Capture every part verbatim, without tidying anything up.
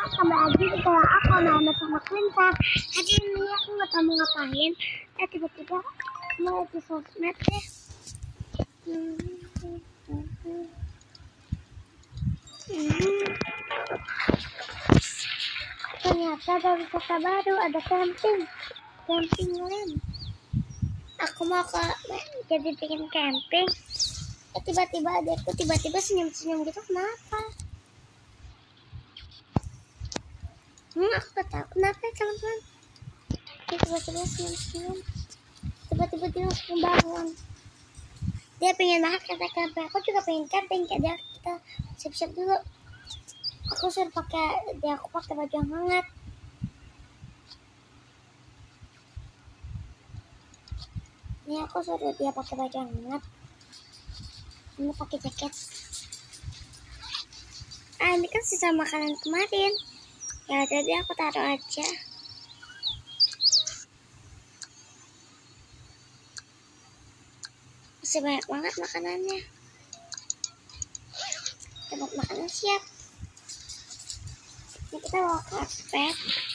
kembali lagi setelah aku main bersama Quinta. Hari ini aku nggak tahu mau ngapain. Eh tiba-tiba mulai di sosmed deh. Hmm. Hmm. Hmm. Ternyata ada wisata baru, ada camping, camping land. Aku mau ke jadi bikin camping. Eh, tiba-tiba adekku tiba-tiba senyum-senyum gitu, kenapa? Hmm, aku gak tahu kenapa ya teman-teman. Dia tiba-tiba senyum-senyum. Tiba-tiba dia langsung bangun. Dia pengen banget kata camping. Aku juga pengen camping. Kayak kita siap-siap dulu. Aku suruh pakai, dia aku pakai baju yang hangat. Ini aku suruh dia pakai baju yang hangat. Ini pakai jaket. Ah, ini kan sisa makanan kemarin. Ya jadi aku taruh aja. Masih banyak banget makanannya. Tempat makanan siap. Ini kita bawa karpet.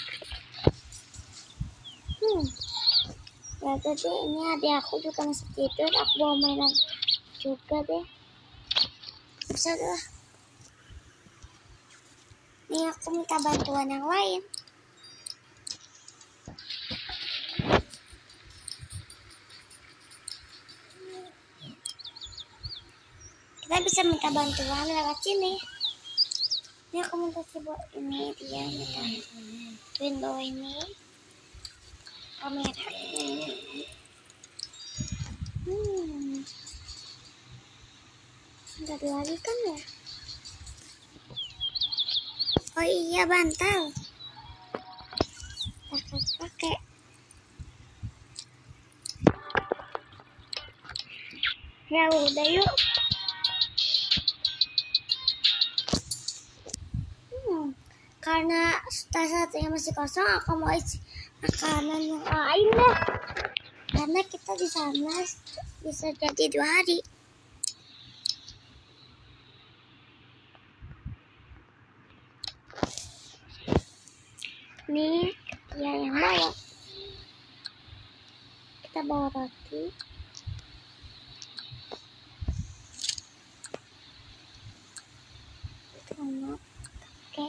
Hmm. Ya jadi ini adik aku juga masih tidur. Aku bawa mainan juga deh. Bisa lah. Ini aku minta bantuan yang lain. Kita bisa minta bantuan lewat sini. Ini aku minta coba ini dia minta window ini kamera. Hmm. Nggak ada lagi kan ya? Oh iya bantal. Pakai pakai. Ya udah yuk. Hmm. Karena tas satunya masih kosong, aku mau isi makanan yang lain deh. Karena kita di sana bisa jadi dua hari. Nih, dia yang bawa. Kita bawa roti. Tomat, oke.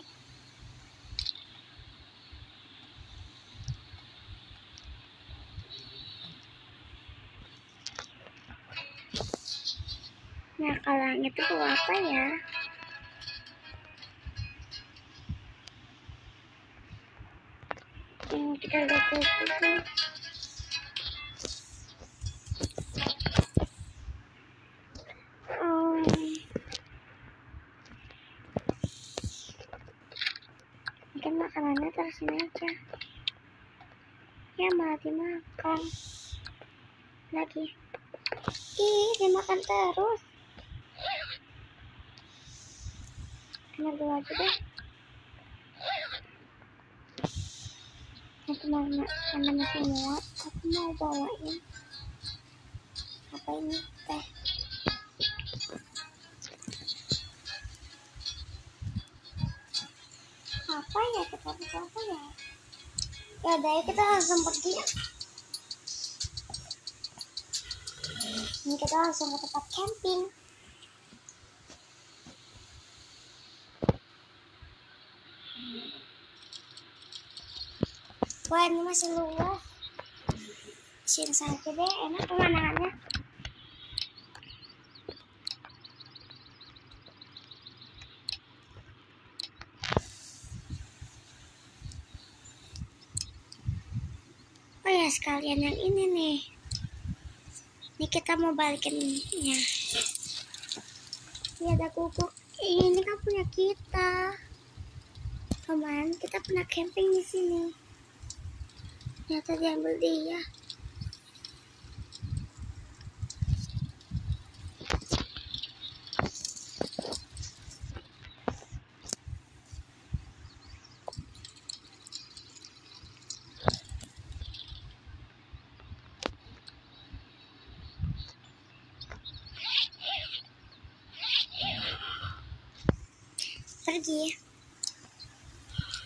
Nah, kalau yang itu tuh apa ya? Yang kita lihat itu. Um, Mungkin makanannya terus ini aja. Ya malah dimakan. Lagi. Ih, dimakan terus. Kena dulu aja deh. Nah, kemana karena masih muat, aku mau bawain apa ini teh. Apa ya kita bisa apa ya? Ya udah ya kita langsung pergi. Ini kita langsung ke tempat camping. Wah ini masih luas. Sini saja deh, enak pemandangannya. Oh ya sekalian yang ini nih. Ini kita mau balikinnya. Ini ada guguk. Ini kan punya kita. Kemarin kita pernah camping di sini. Ternyata diambil dia. Pergi.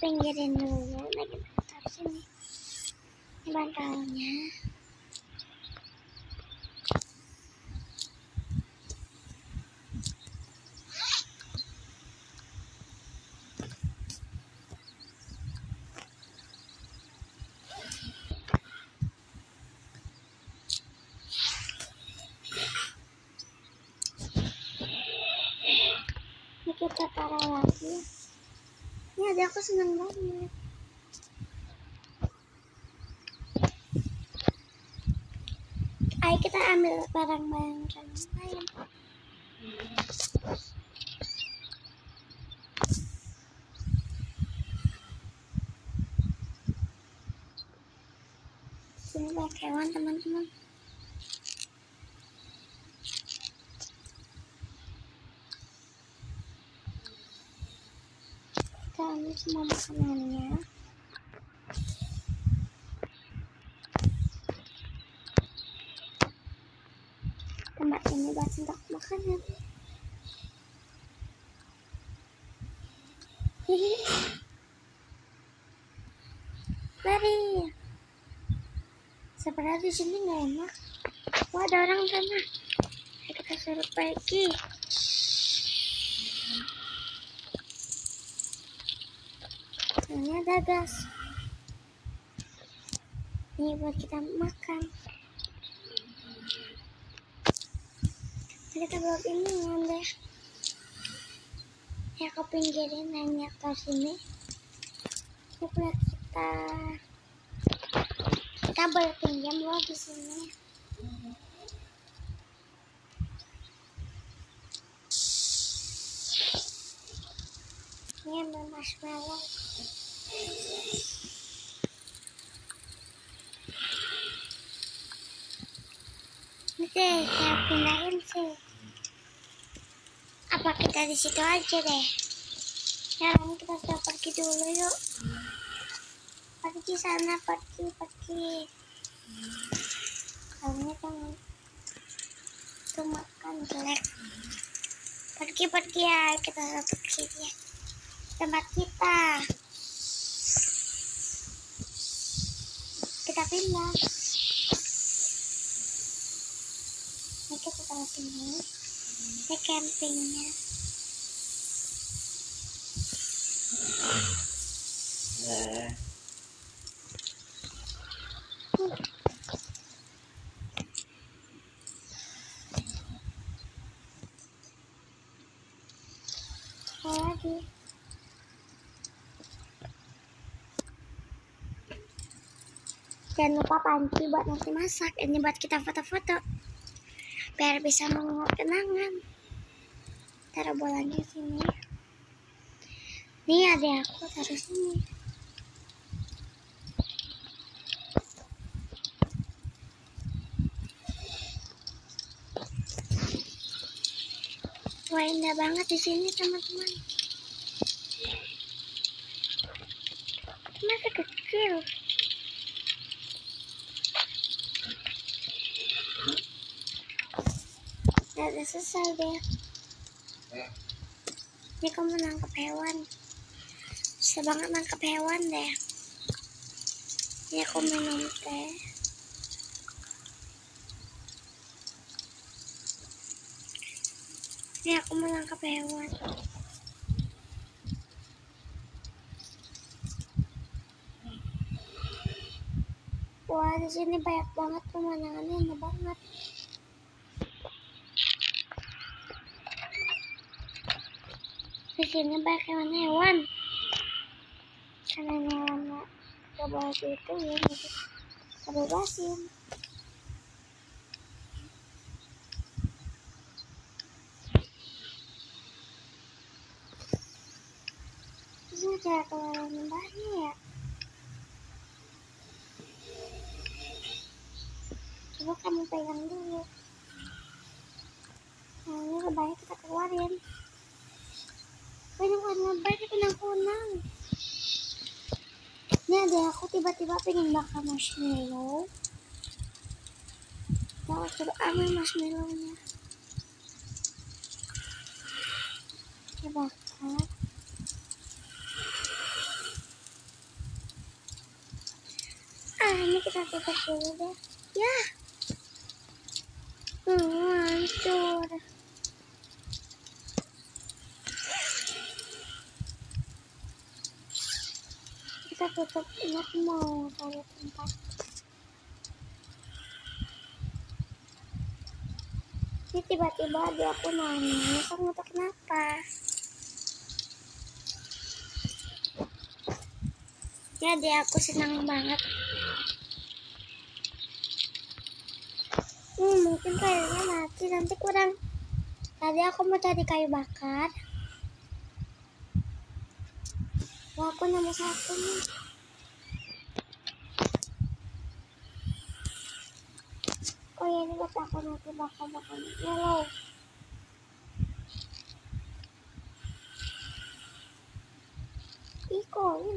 pinggirin dulu lagi taruh sini. Ini bantalnya. Ini kita taruh lagi. Ini ada aku seneng banget. Ayo kita ambil barang-barang yang lain. Sini banyak hewan teman-teman. Kita ambil semua makanannya. Tempat ini buat sentak makanan. Hihi. Lari. Sebenarnya di sini nggak enak. Wah, ada orang sana. Ayo kita suruh pergi. Ini ada gas. Ini buat kita makan. Kita bawa ini deh. Ya aku pinggirin hanya ke sini. Ini buat kita. Kita boleh pinjam loh di sini. Ini ambil marshmallow. Ini deh, saya pindahin sih. Apa kita di situ aja deh? Sekarang kita sudah pergi dulu yuk. Pergi sana, pergi, pergi. Kalau kan itu makan jelek. Pergi, pergi ya. Kita satu ke sini. Tempat kita. Kita pindah. Ini kita taruh sini. Ini campingnya. Hmm. Apa lagi? Jangan lupa panci buat nanti masak. Ini buat kita foto-foto biar bisa menguap kenangan. Taruh bolanya sini. Nih ada aku taruh sini. Wah, indah banget di sini teman-teman. Masih kecil. Nah, udah selesai deh. Ini kamu nangkap hewan. Bisa banget nangkap hewan deh. Ini aku minum teh. Ini aku menangkap hewan. Wah, di sini banyak banget pemandangannya, indah banget. Di sini banyak hewan-hewan. Karena hewannya gak boleh itu ya, gitu. Kita bebasin. Ini cara keluaran limbahnya ya. Coba kamu pegang dulu. Nah, ini lebahnya kita keluarin. Ini bukan lebah, ini kunang-kunang. Ini ada aku tiba-tiba pengen makan marshmallow. Nah, coba ambil marshmallownya. Kita bakar. tutup dulu deh. Ya. Hmm, hancur. Kita tutup, ini aku mau cari tempat. Ini tiba-tiba dia aku nanya, kamu tuh kenapa? Ya dia aku senang banget. Hmm, mungkin kayaknya mati, nanti kurang. Tadi aku mau cari kayu bakar. Wah, aku nemu satu nih. Oh ya, ini buat aku nanti bakar-bakar yellow. Ih, koin.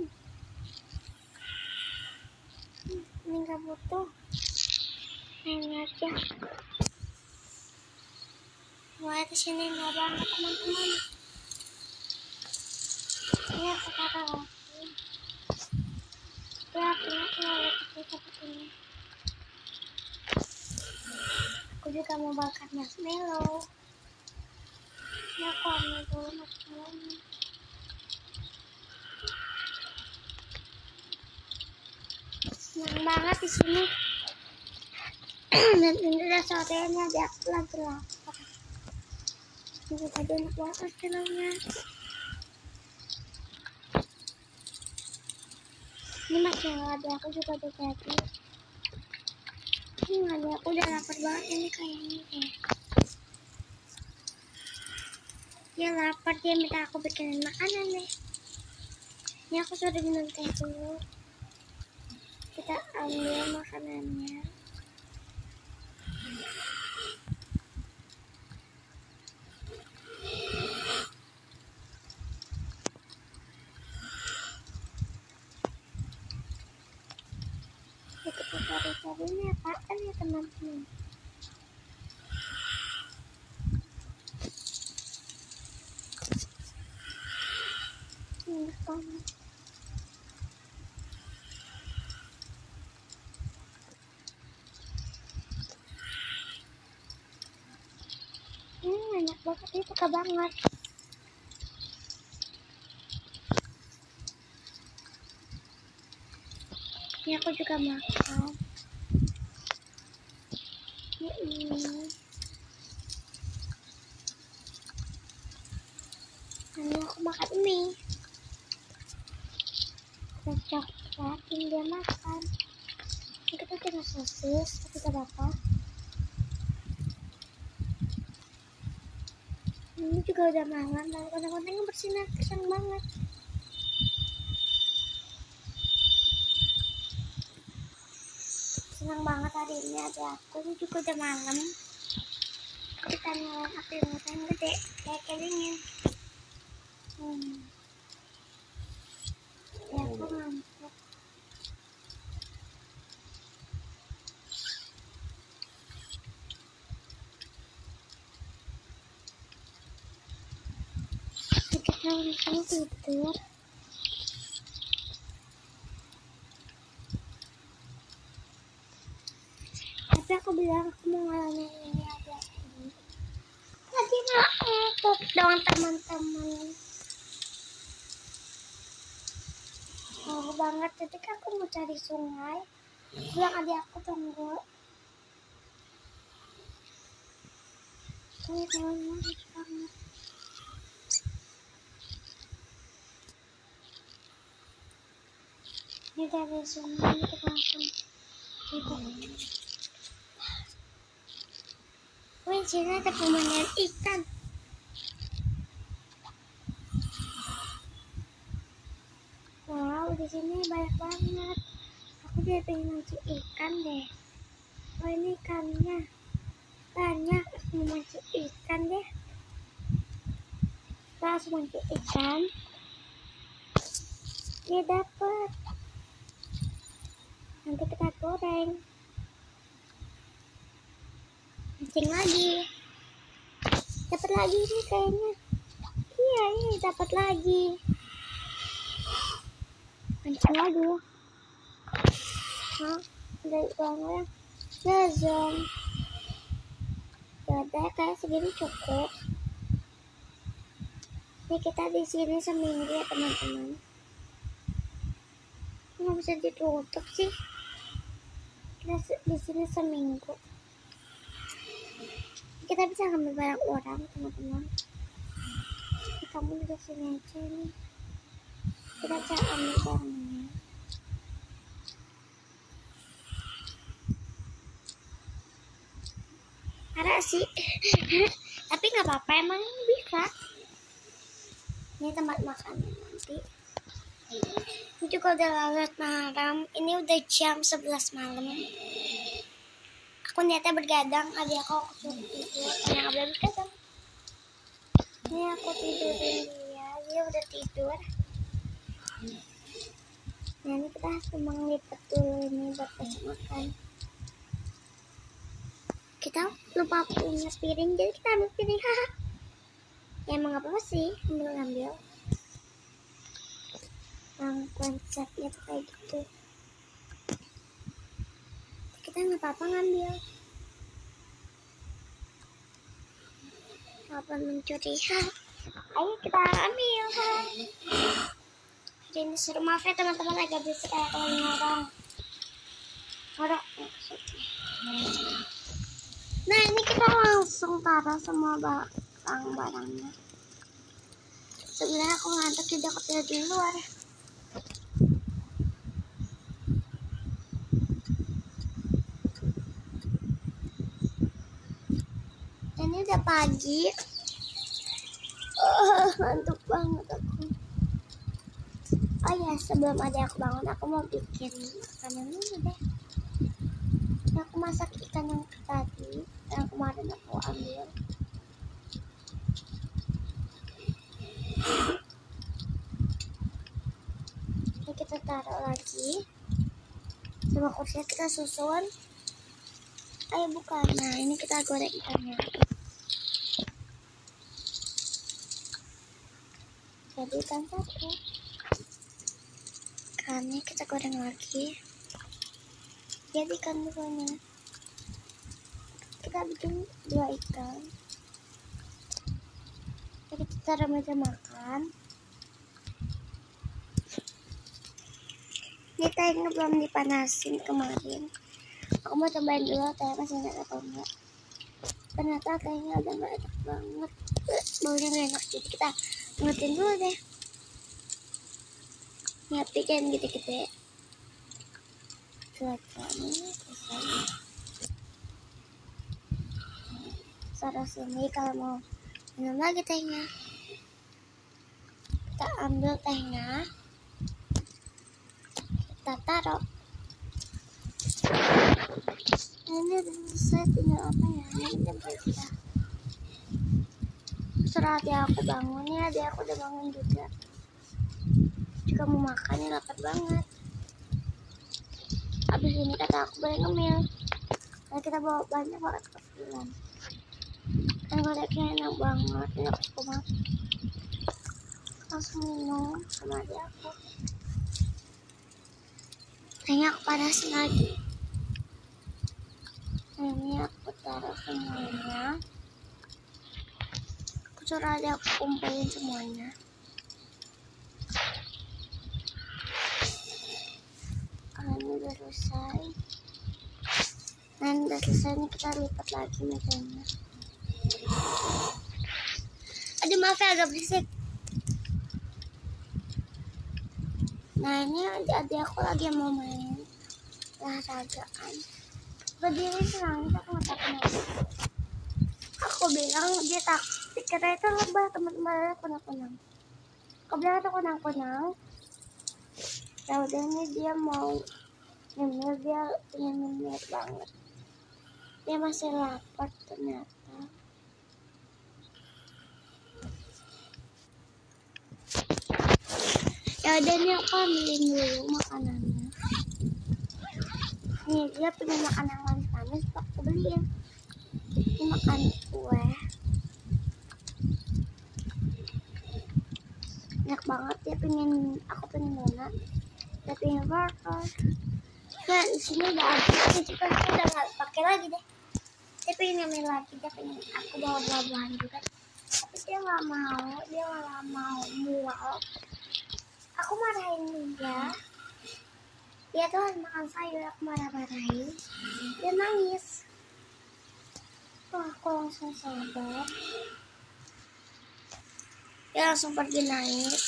Hmm, ini gak butuh. Ini aja. Wah, di sini nggak banget teman-teman. Ini aku taruh lagi. Ya, punya kalau seperti ini. Aku juga mau bakar marshmallow. Ini aku ambil dulu marshmallow-nya. Senang banget di sini. Dan ini udah sorenya, dia aku lagi lapar. Ini tadi enak banget marshmallow-nya. Ini marshmallow adik aku juga udah jadi. Ini adik aku udah lapar banget ini kayaknya deh. Dia lapar, dia minta aku bikinin makanan deh. Ini aku sudah minum teh dulu. Kita ambil makanannya. Kita cari-cari ini apaan ya teman-teman? Enak banget. Hmm, enak banget, ini suka banget. Ini aku juga makan. Ini ini. Ini aku makan mie. Coklat yang dia makan. Ini kita kena sosis, tapi gak apa-apa. Ini juga udah malam, dan konten-kontennya bersinar kesan banget. Senang banget hari ini ada aku. Ini juga udah malam. Kita nyalain api yang gede kayak kelingin. Hmm. Ya aku ngantuk. Kita langsung tidur. Tapi aku bilang aku mau ngalamin ini aja ini. Tadi nggak ngantuk dong teman-teman. Mau banget, jadi kan aku mau cari sungai. Bilang adik aku tunggu. Ini tahunnya lucu banget. Ini dari sungai kita langsung tidur. Wih, sini ada pemandian ikan. Wow, di sini banyak banget. Aku jadi pengen mancing ikan deh. Oh, ini ikannya banyak. Aku mau mancing ikan deh. Kita langsung mancing ikan. Dia dapet. Nanti kita goreng. Mancing lagi. Dapat lagi nih kayaknya. Iya, ini dapat lagi. Mancing lagi. Hah? Dari orang Zazong. Ya udah, kayak segini cukup. Ini kita di sini seminggu ya teman-teman. Nggak bisa ditutup sih. Kita di sini seminggu. Kita bisa ngambil barang orang teman-teman. Kamu di sini aja nih. Kita bisa ambil barangnya. Ada sih. Tapi nggak apa-apa, emang bisa. Ini tempat makan nanti. Ini juga udah larut malam. Ini udah jam sebelas malam. Aku niatnya bergadang, adik aku aku tidur. Yang nggak boleh bergadang. Ini aku tidurin dia, dia udah tidur. Nah ini kita harus menglipat dulu ini buat kasih makan. Kita lupa punya piring, jadi kita ambil piring. Haha. Ya emang nggak apa-apa sih, ambil-ambil. Yang konsepnya tuh kayak gitu. Kita nggak apa-apa ngambil. Apa mencuri? Ha. Ayo kita ambil. Ha. Jadi ini seru, maaf ya teman-teman, agak bisa kayak kalau ngorong. Ngorong maksudnya. Nah ini kita langsung taruh semua barang-barangnya. Sebenarnya aku ngantuk, jadi aku tidur di luar. Ini udah pagi. Oh, ngantuk banget aku. Oh ya, sebelum ada aku bangun, aku mau bikin makanan dulu deh. Aku masak ikan yang tadi, yang kemarin aku ambil. Ini kita taruh lagi. Sama kursinya kita susun. Ayo buka. Nah ini kita goreng ikannya. Jadi ikan satu. Ikannya kita goreng lagi. Jadi ikan duanya. Kita bikin dua ikan. Jadi kita taruh meja makan. Ini tehnya belum dipanasin kemarin. Aku mau cobain dulu teh masih enak atau enggak. Ternyata tehnya udah gak enak banget. Baunya gak enak, jadi kita ngetin dulu deh. Ini api kan gede-gede. Cuacanya selesai. Taruh sini kalau mau minum lagi tehnya. Kita ambil tehnya. Kita taruh. Ini udah selesai, tinggal apa ya? Ini jempol kita. Setelah adik aku bangun ya, adik aku udah bangun juga. Juga mau makan, ya lapar banget. Abis ini kata aku boleh ngemil. Nah kita bawa banyak banget ke film. Dan goreknya enak banget, ini aku suka banget. Langsung minum sama adik aku. Kayaknya aku panasin lagi. Nah ini aku taruh semuanya. Aku suruh adik aku kumpulin semuanya. Nah ini udah selesai. Nah ini udah selesai, ini kita lipat lagi mejanya. Aduh maaf ya agak berisik. Nah ini adik aku lagi mau main olahragaan. Berdiri senang, aku nggak tahu kenapa. Aku bilang dia takut, kira itu lebah teman-teman kunang-kunang. Aku bilang itu kunang-kunang. Ya udah ini dia mau nyemil, dia pengen nyemil banget. Dia masih lapar ternyata. Ya udah ini aku ambilin dulu makanannya. Nih dia punya makan yang manis-manis, aku beliin. Ini makan kue. Enak banget, dia pengen, aku pengen donat. Dia pengen burger. Ya di sini udah habis, juga aku udah nggak pakai lagi deh. Dia pengen ngambil lagi, dia pengen aku bawa buah-buahan juga, tapi dia nggak mau, dia nggak mau mual. Aku marahin dia, dia tuh harus makan sayur, aku marah-marahin, dia nangis. Tuh aku langsung sabar, dia langsung pergi nangis.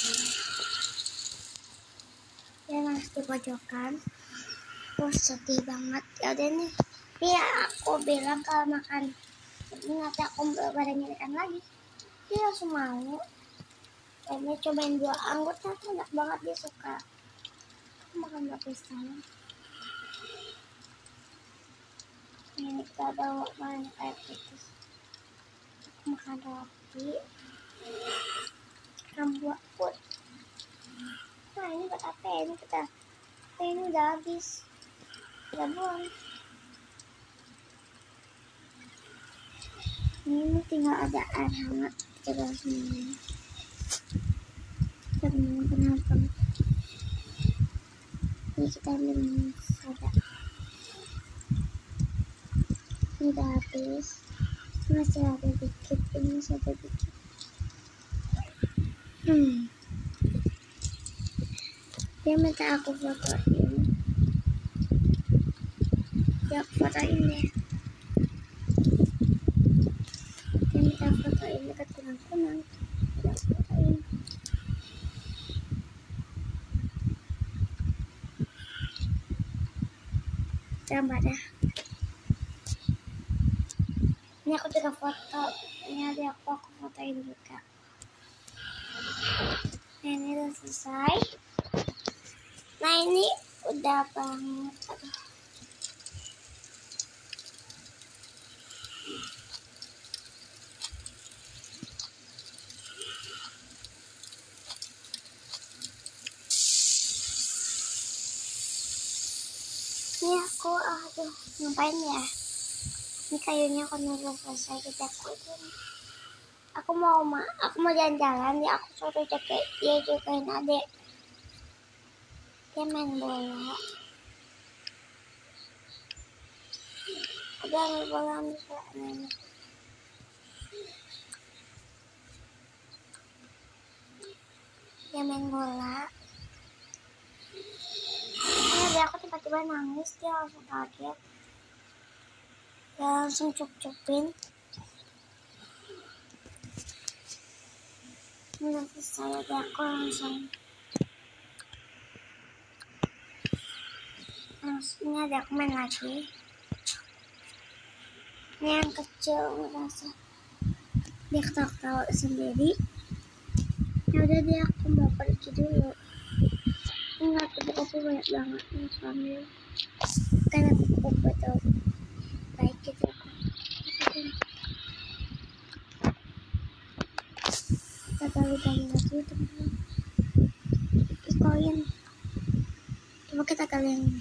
Dia nangis di pojokan, terus sedih banget. Ya udah nih, dia aku bilang kalau makan ini nanti aku badannya ikan lagi, dia langsung mau. Dan dia cobain buah anggur, ternyata enak banget, dia suka. Aku makan buah pisang. Ini kita bawa makan kayak putih. Aku makan roti, makan buah put. Nah ini buat apa ya? Ini kita, ini udah habis, udah buang. Ini tinggal ada air hangat, kita langsung minum. Kita minum kenapa? Ini kita minum soda. Ini udah habis, masih ada dikit, ini masih ada dikit. Hmm. Dia minta aku fotoin, dia aku fotoin deh. Dia minta fotoin dekat kunang-kunang, dia aku fotoin. Gambar dah. Ini aku juga foto, ini ada aku aku fotoin juga. Nah ini udah selesai. Nah ini udah banget. Aduh. Ini aku, aduh, ngapain ya? Ini kayunya aku udah selesai, kita kutin. Aku mau ma, aku mau jalan-jalan, ya aku suruh jaga dia jagain adek. Dia main bola. Udah main bola bisa main. Dia main bola. Ini adek aku tiba-tiba nangis, dia langsung kaget. Dia langsung cup-cupin. Udah selesai, adek aku langsung. Ini ada aku main lagi. Ini yang kecil merasa dia ketawa-ketawa sendiri. Ya udah dia aku mau pergi dulu. Enggak, kupu-kupu banyak banget nih sambil karena kupu-kupu itu baik gitu aku. Kita gali-gali lagi teman-teman. Koin. Coba kita gali yang ini.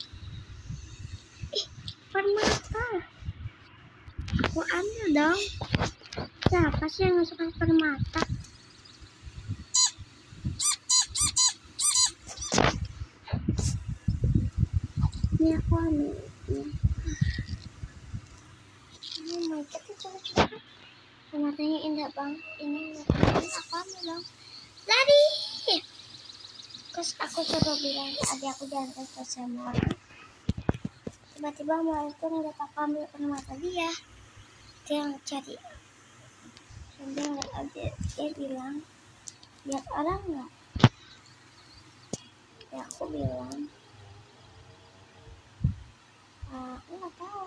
Ih, permata. Aku ambil dong. Siapa sih yang suka permata? Ini aku ambil. Oh my god, coba-coba. Permatanya indah banget. Ini aku ambil dong. Lari. Terus aku suruh bilang adik aku jangan kesel sama orang. Tiba-tiba mau itu ngeliat aku ambil permata dia. Dia cari. Dan dia ngeliat adik, dia bilang, lihat orang nggak? Ya aku bilang, ah, aku nggak tahu.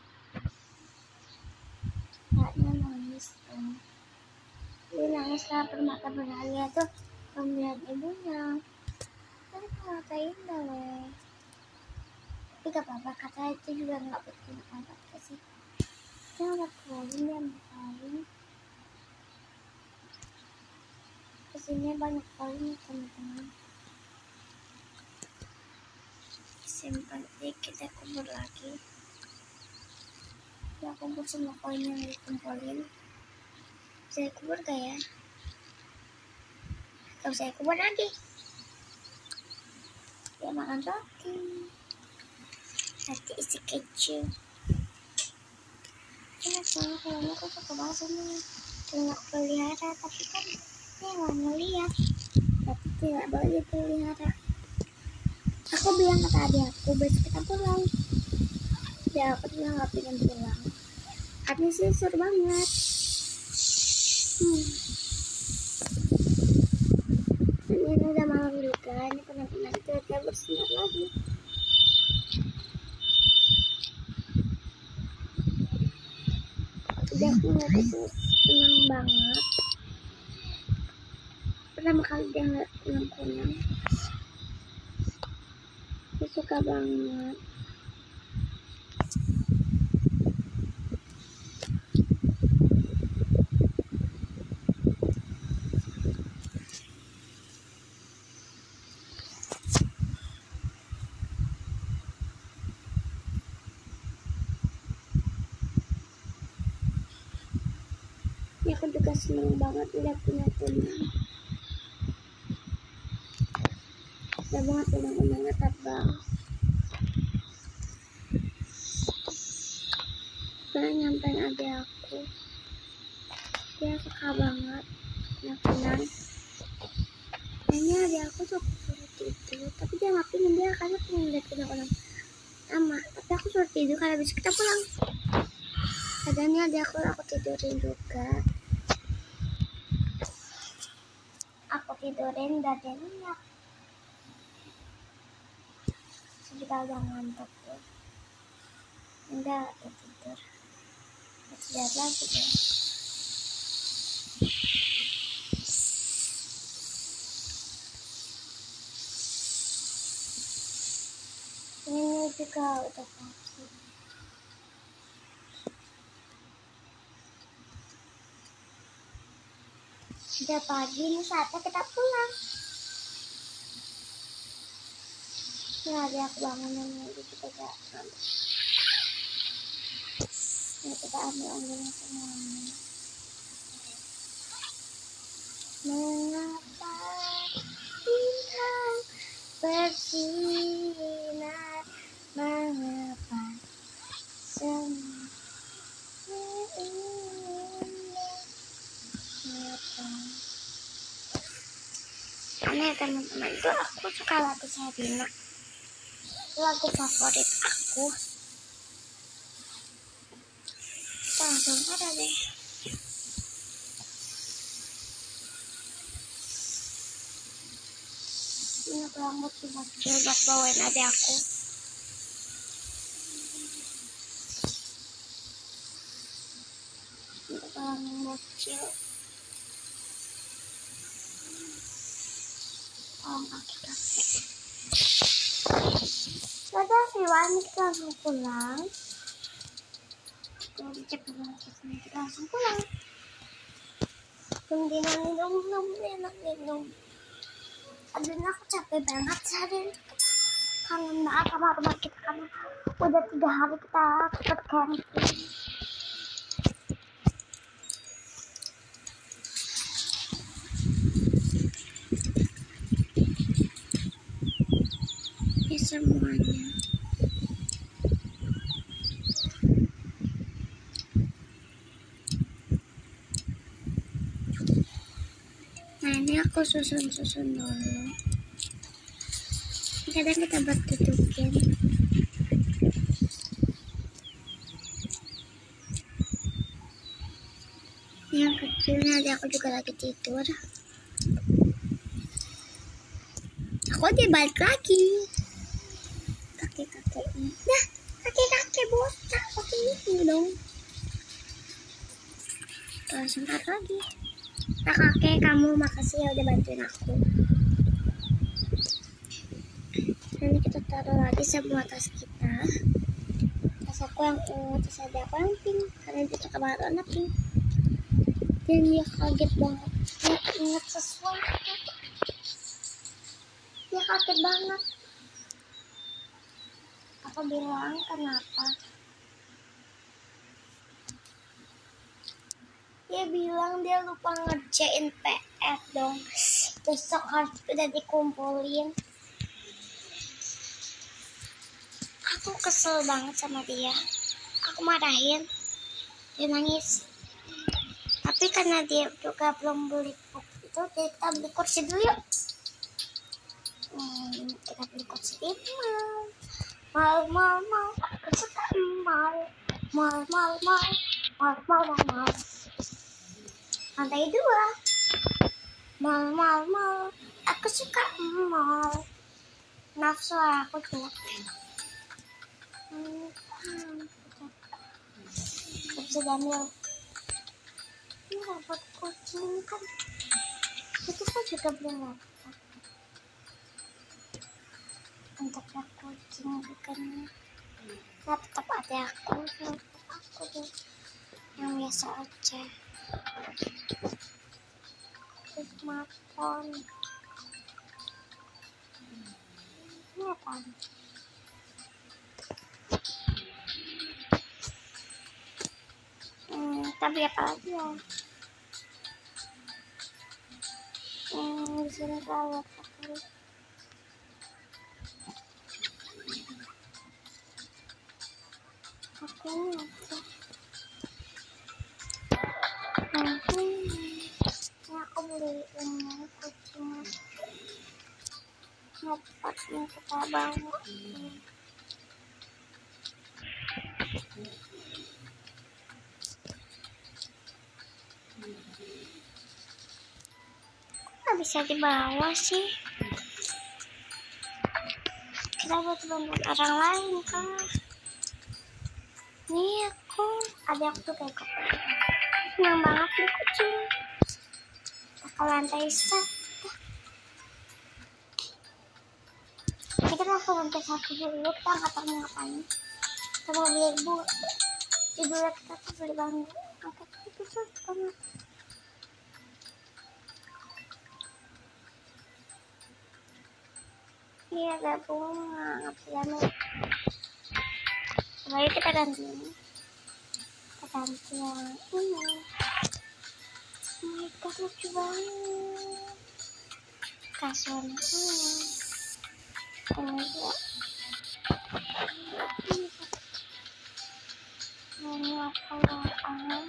Kakaknya nangis kan. Dia nangis karena permata berharga tuh pembelian ibunya. Kan permata indah weh. Tapi gak apa-apa, kata itu juga nggak bikin apa-apa sih. Dia nggak koin, dia koin. Kesini banyak koin teman-teman. Simpan dikit, kita kubur lagi. Ya kubur semua koin yang dikumpulin. Bisa kubur gak ya? Gak bisa kubur lagi. Dia makan roti. Nanti isi keju. Enak banget, kalau aku suka banget sama ternak pelihara, tapi kan dia nggak ngeliat, tapi tidak boleh pelihara. Aku bilang kata adik aku besok kita pulang. Ya aku juga nggak pengen pulang. Artinya sih seru banget. Hmm. Dan ini udah malam juga, ini benar-benar kita bersinar lagi. Udah aku ngeliat itu senang banget. Pertama kali dia ngeliat kunang-kunang, dia suka banget. Ya, aku juga senang banget udah punya kunang. Udah banget kunang-kunangnya terbang. Sekarang nyampein adik aku, dia suka banget kunang-kunang. Kayaknya adik aku suka suruh tidur, tapi dia nggak pengen, dia karena pengen lihat kunang-kunang sama. Tapi aku suruh tidur karena bisa kita pulang. Kadangnya adik aku aku tidurin juga. Aku tidurin dan dia nyenyak. Juga udah ngantuk tuh. Udah aku tidur. Tidur lagi deh. Ini juga udah pagi. Udah pagi, ini saatnya kita pulang. Nah, dia aku bangunin ini juga gak ngantuk. Ini kita ambil-ambilin semuanya. Mengapa bintang bersinar, mengapa semua indah, mengapa. Karena teman-teman itu aku suka lagu Sherina, lagu favorit aku. Kita langsung ada deh. Ini rambut bocil buat bawain adik aku. Ini rambut bocil. Oh, kaki-kaki. Dadah Siwan, kita langsung pulang. Jadi cepet banget, kita langsung pulang. Kemudian minum-minum, enak minum. Aduh, aku capek banget seharian. Kangen banget sama rumah kita, karena udah tiga hari kita ikut camping. Ini semuanya. Nah, ini aku susun-susun dulu. Kadang kita buat tutupin. Yang kecilnya ada aku juga lagi tidur. Aku dibalik lagi. Kakek-kakeknya. Nah, kakek-kakek botak pakai ini dong. Terus sebentar lagi. Nah, kakek kamu makasih ya udah bantuin aku. Nanti kita taruh lagi semua tas kita. Tas aku yang ungu, tas ada aku yang pink, karena dia suka banget warna pink. Dan dia kaget banget, dia ingat sesuatu. Dia kaget banget. Aku bilang kenapa? Dia bilang dia lupa ngerjain P R dong. Besok harus udah dikumpulin. Aku kesel banget sama dia. Aku marahin, dia nangis. Tapi karena dia juga belum beli pop itu, kita beli kursi dulu yuk. Hmm, kita beli kursi di mall. Mal, mal, mal. Aku suka mal. Mal, mal, mal. Mal, mal, mal, mal. Lantai dua. Mal, mal, mal. Aku suka mal. Nafsu aku jelek. Hmm, hmm. Bisa diambil. Ini robot kucing kan. Itu kan juga belum laptop. Untuk kucing bukan laptop ada aku. Laptop aku deh. Yang biasa aja. Smartphone. Ini apaan? Hmm, tapi apa lagi ya? Hmm, di sini kalau aku aku ini aja. Hmm, ini aku beli ini kucing. Ngepot yang kita bawa. Hmm. Nggak bisa dibawa sih. Kita buat bantuan orang lain kah? Nih aku, ada aku tuh kayak kok. Senang banget nih kucing. Kita ke lantai satu. Kita langsung lantai satu dulu. Kita nggak tahu mau ngapain. Kita mau beli ibu. Ibu kita tuh beli bangku. Angkat itu tuh banget. Iya ada bunga. Ngapain? Mari kita ganti ini. Kita ganti yang ini. Oh my god, lucu banget. Kasurnya ini. Ini dia. Ini apa ya?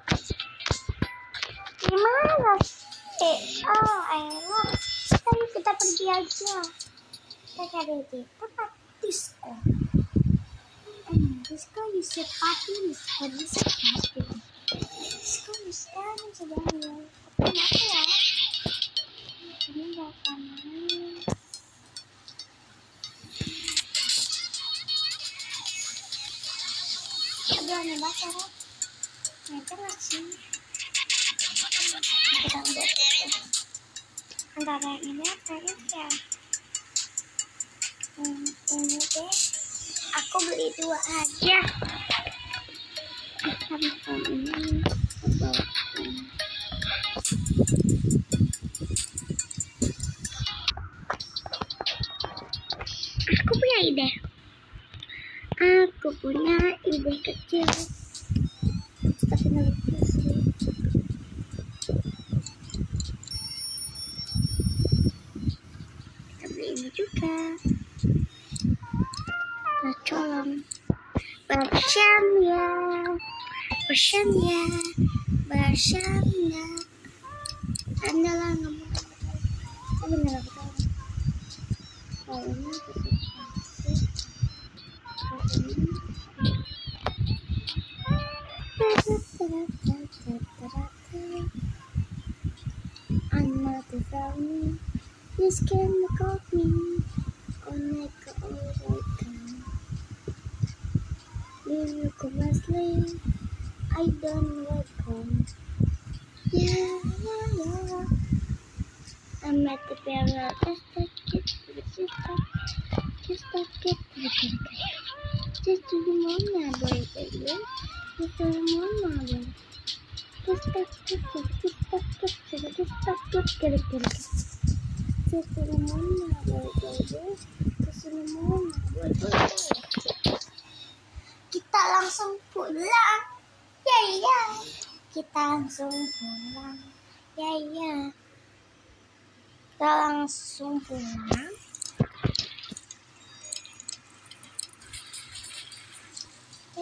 Gimana? Eh, oh, enak. Ayo kita pergi aja. Kita cari di tempat disco. Hmm, disco bisa party, disco bisa party. Disco bisa sedang ya. Tapi apa ya? Ini gak kanan. Aduh, ini basah ya. Nanti masih. Kita udah antara ini apa ini ya? Hmm, ini deh. Aku beli dua aja. Handphone ini bawa ini. Aku punya ide. Aku punya ide kecil. Tapi nanti sih. Kita beli ini juga. Nah, colong. Bersam ya, bersam ya, bersam ya. Anda lah ngomong. Oh bener betul. Oh ini I'm not the family. This can call me. Oh my god, oh my god. Will you come asleep? I don't welcome. Yeah, yeah, yeah. I'm at the piano. Just take it, just take just take it, just to the mama boy, baby. Just to the mama boy. Just take it, just take it, just take it, just take it. Just to the mama boy, baby. Just to the mama boy, baby. Kita langsung pulang. Ya ya. Kita langsung pulang. Ya ya. Kita langsung pulang.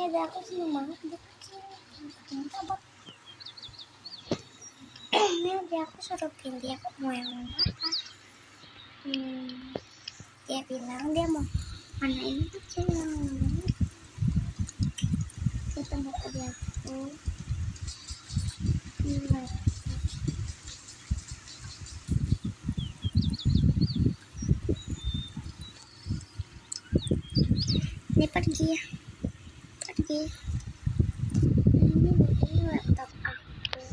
Ya ada aku seneng banget dia kecil. Cinta banget. Ini ada aku suruh pilih dia mau yang apa. Hmm, dia bilang dia mau mana ini kecil yang mana. Kita mau ke dia aku. Ini Ini pergi ya, pergi. Ini ini laptop aku.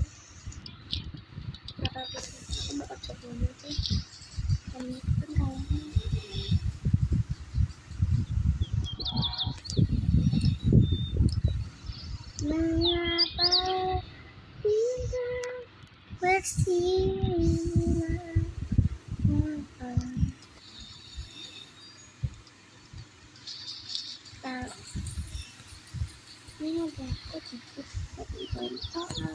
Apa bisa aku mau cek dulu sih. Ini pun kayaknya. Mengapa bintang bersinar? Mengapa tak? Ini ada aku cukup soal.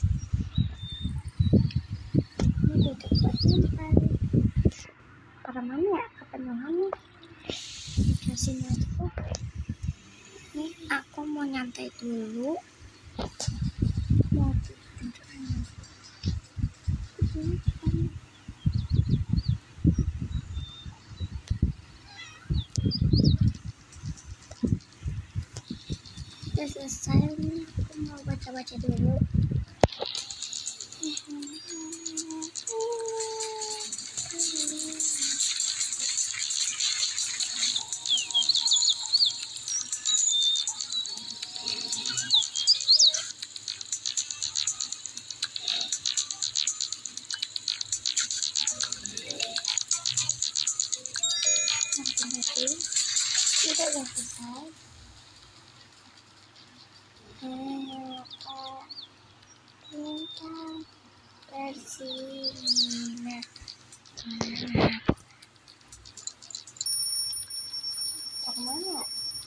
Ini tutup buat nyimpan. Para mana ya? Kepenuhannya. Jelasin aku. Nih aku mau nyantai dulu. Mau tidur. Udah selesai nih, aku mau baca-baca dulu. Kita udah selesai. Mengapa bintang bersinar? Dari mana?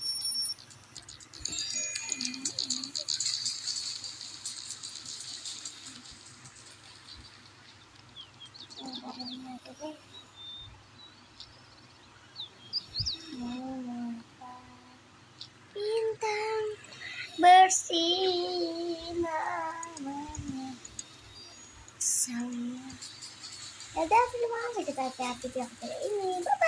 Mengapa bintang bersinar saya. Dadah, terima kasih kita hati-hati di ini. Bye.